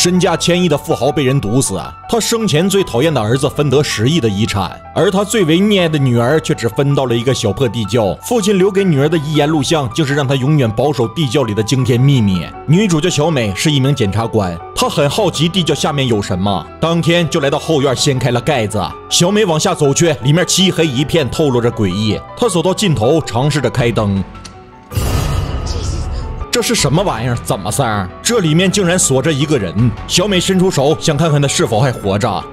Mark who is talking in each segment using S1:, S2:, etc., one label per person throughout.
S1: 身价1000亿的富豪被人毒死，他生前最讨厌的儿子分得10亿的遗产，而他最为溺爱的女儿却只分到了一个小破地窖。父亲留给女儿的遗言录像，竟是让她永远保守地窖里的惊天秘密。女主角小美是一名检察官，她很好奇地窖下面有什么，当天就来到后院掀开了盖子。小美往下走去，里面漆黑一片，透露着诡异。她走到尽头，尝试着开灯。这是什么玩意儿？怎么事儿？这里面竟然锁着一个人。小美伸出手，想看看他是否还活着。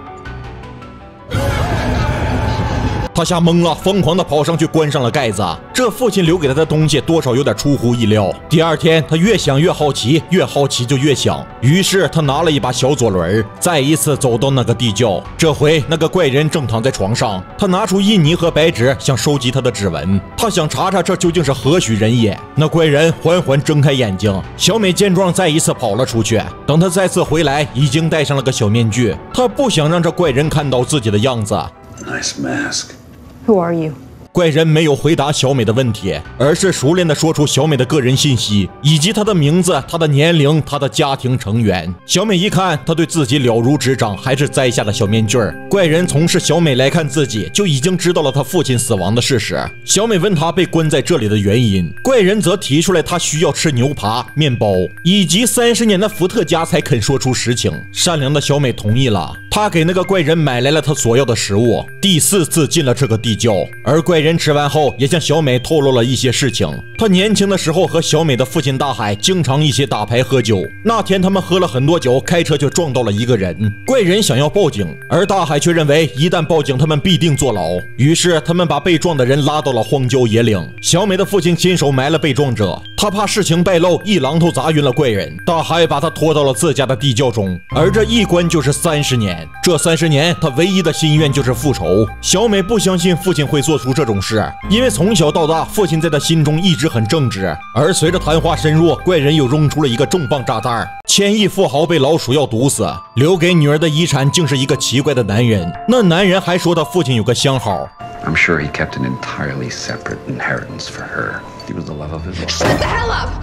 S1: 他吓懵了，疯狂地跑上去关上了盖子。这父亲留给他的东西多少有点出乎意料。第二天，他越想越好奇，越好奇就越想。于是他拿了一把小左轮，再一次走到那个地窖。这回那个怪人正躺在床上，他拿出印泥和白纸，想收集他的指纹。他想查查这究竟是何许人也。那怪人缓缓睁开眼睛，小美见状再一次跑了出去。等他再次回来，已经戴上了个小面具。他不想让这怪人看到自己的样子。
S2: Nice mask.
S3: Who are you?
S1: 怪人没有回答小美的问题，而是熟练地说出小美的个人信息，以及她的名字、她的年龄、她的家庭成员。小美一看，她对自己了如指掌，还是摘下了小面具。怪人从事小美来看自己，就已经知道了她父亲死亡的事实。小美问他被关在这里的原因，怪人则提出来他需要吃牛扒、面包，以及30年的伏特加才肯说出实情。善良的小美同意了，她给那个怪人买来了他所要的食物。第4次进了这个地窖，而怪人吃完后也向小美透露了一些事情。他年轻的时候和小美的父亲大海经常一起打牌喝酒，那天他们喝了很多酒，开车就撞到了一个人。怪人想要报警，而大海却认为一旦报警他们必定坐牢，于是他们把被撞的人拉到了荒郊野岭。小美的父亲亲手埋了被撞者，他怕事情败露，一榔头砸晕了怪人。大海把他拖到了自家的地窖中，而这一关就是30年。这30年他唯一的心愿就是复仇。小美不相信父亲会做出这种事，因为从小到大父亲在他心中一直很正直。而随着谈话深入，怪人又扔出了一个重磅炸弹：1000亿富豪被老鼠药毒死，留给女儿的遗产竟是一个奇怪的男人。那男人还说他父亲有个相好。
S2: I'm sure he kept an entirely separate inheritance for her. He was the love of his life.
S3: Shut the hell up!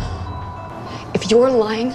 S3: If you're lying,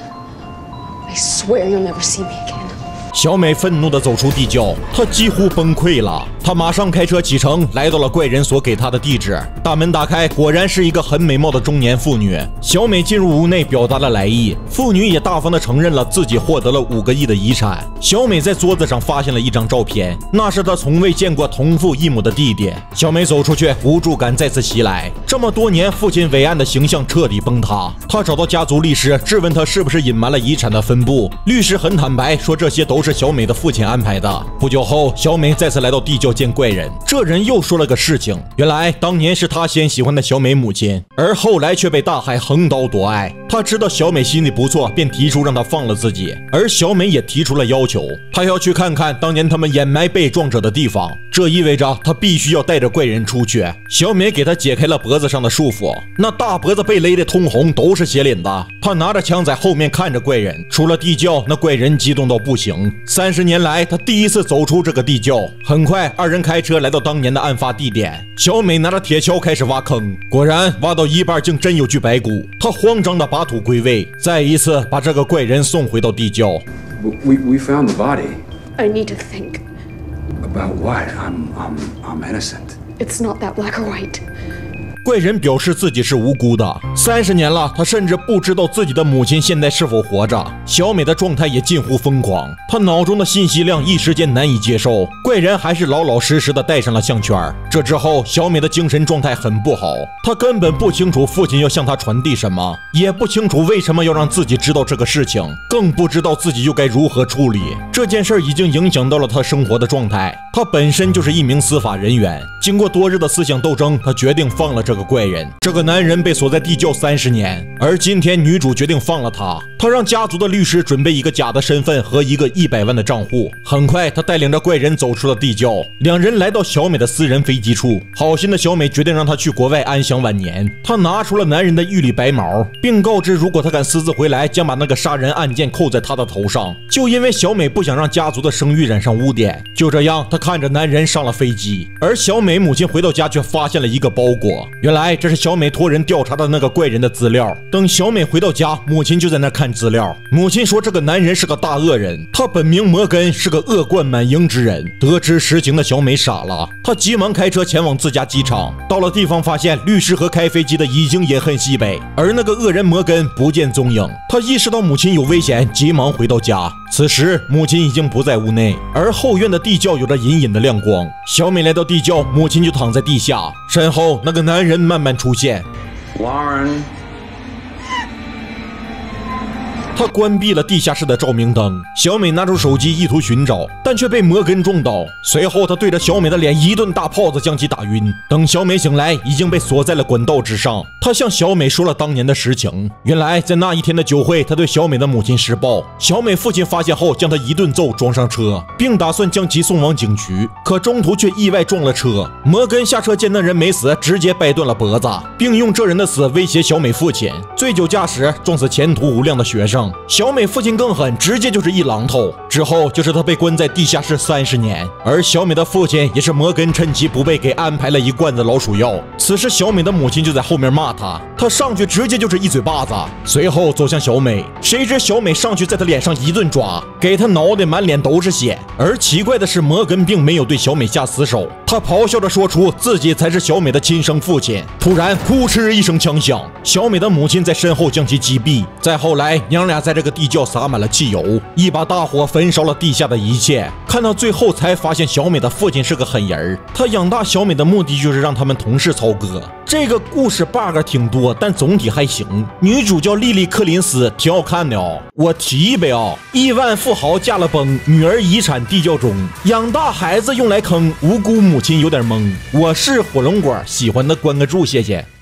S3: I swear you'll never see me again.
S1: 小美愤怒地走出地窖，她几乎崩溃了。她马上开车启程，来到了怪人所给她的地址。大门打开，果然是一个很美貌的中年妇女。小美进入屋内，表达了来意。妇女也大方地承认了自己获得了5个亿的遗产。小美在桌子上发现了一张照片，那是她从未见过同父异母的弟弟。小美走出去，无助感再次袭来。这么多年，父亲伟岸的形象彻底崩塌。她找到家族律师，质问他是不是隐瞒了遗产的分布。律师很坦白，说这些都是小美的父亲安排的。不久后，小美再次来到地窖见怪人，这人又说了个事情，原来当年是他先喜欢的小美母亲，而后来却被大海横刀夺爱。他知道小美心里不错，便提出让她放了自己，而小美也提出了要求，她要去看看当年他们掩埋被撞者的地方，这意味着她必须要带着怪人出去。小美给他解开了脖子上的束缚，那大脖子被勒得通红，都是血淋子。他拿着枪在后面看着怪人，出了地窖，那怪人激动到不行。30年来，他第一次走出这个地窖。很快，二人开车来到当年的案发地点。小美拿着铁锹开始挖坑，果然挖到一半，竟真有具白骨。她慌张地把土归位，再一次把这个怪人送回到地窖。
S2: We found the body.
S3: I need to think.
S2: About what? I'm innocent.
S3: It's not that black or white.
S1: 怪人表示自己是无辜的，30年了，他甚至不知道自己的母亲现在是否活着。小美的状态也近乎疯狂，她脑中的信息量一时间难以接受。怪人还是老老实实的戴上了项圈。这之后，小美的精神状态很不好，她根本不清楚父亲要向她传递什么，也不清楚为什么要让自己知道这个事情，更不知道自己又该如何处理。这件事已经影响到了她生活的状态。她本身就是一名司法人员，经过多日的思想斗争，她决定放了这个怪人。这个男人被锁在地窖30年，而今天女主决定放了他。她让家族的律师准备一个假的身份和一个100万的账户。很快，她带领着怪人走出了地窖，两人来到小美的私人飞机处。好心的小美决定让他去国外安享晚年。她拿出了男人的玉里白毛，并告知如果他敢私自回来，将把那个杀人案件扣在他的头上。就因为小美不想让家族的声誉染上污点，就这样，她看着男人上了飞机，而小美美母亲回到家却发现了一个包裹，原来这是小美托人调查的那个怪人的资料。等小美回到家，母亲就在那看资料。母亲说这个男人是个大恶人，他本名摩根，是个恶贯满盈之人。得知实情的小美傻了，她急忙开车前往自家机场。到了地方，发现律师和开飞机的已经饮恨西北，而那个恶人摩根不见踪影。他意识到母亲有危险，急忙回到家。此时母亲已经不在屋内，而后院的地窖有着隐隐的亮光。小美来到地窖，母亲就躺在地下，身后那个男人慢慢出现。
S2: Warren.
S1: 他关闭了地下室的照明灯，小美拿出手机意图寻找，但却被摩根撞倒。随后他对着小美的脸一顿大炮子，将其打晕。等小美醒来，已经被锁在了管道之上。他向小美说了当年的实情。原来在那一天的酒会，他对小美的母亲施暴。小美父亲发现后，将他一顿揍，装上车，并打算将其送往警局，可中途却意外撞了车。摩根下车见那人没死，直接掰断了脖子，并用这人的死威胁小美父亲。醉酒驾驶撞死前途无量的学生。 小美父亲更狠，直接就是一榔头。之后就是他被关在地下室30年，而小美的父亲也是摩根趁其不备给安排了一罐子老鼠药。此时小美的母亲就在后面骂他，他上去直接就是一嘴巴子，随后走向小美，谁知小美上去在他脸上一顿抓，给他挠得满脸都是血。而奇怪的是，摩根并没有对小美下死手，他咆哮着说出自己才是小美的亲生父亲。突然，噗嗤一声枪响，小美的母亲在身后将其击毙。再后来，娘俩在这个地窖洒满了汽油，一把大火焚烧了地下的一切。看到最后，才发现小美的父亲是个狠人，他养大小美的目的就是让他们同是曹哥。这个故事 bug 挺多，但总体还行。女主叫莉莉·柯林斯，挺好看的哦。我提一杯啊，亿万富豪驾了崩，女儿遗产地窖中，养大孩子用来坑，无辜母亲有点懵。我是火龙果，喜欢的关个注，谢谢。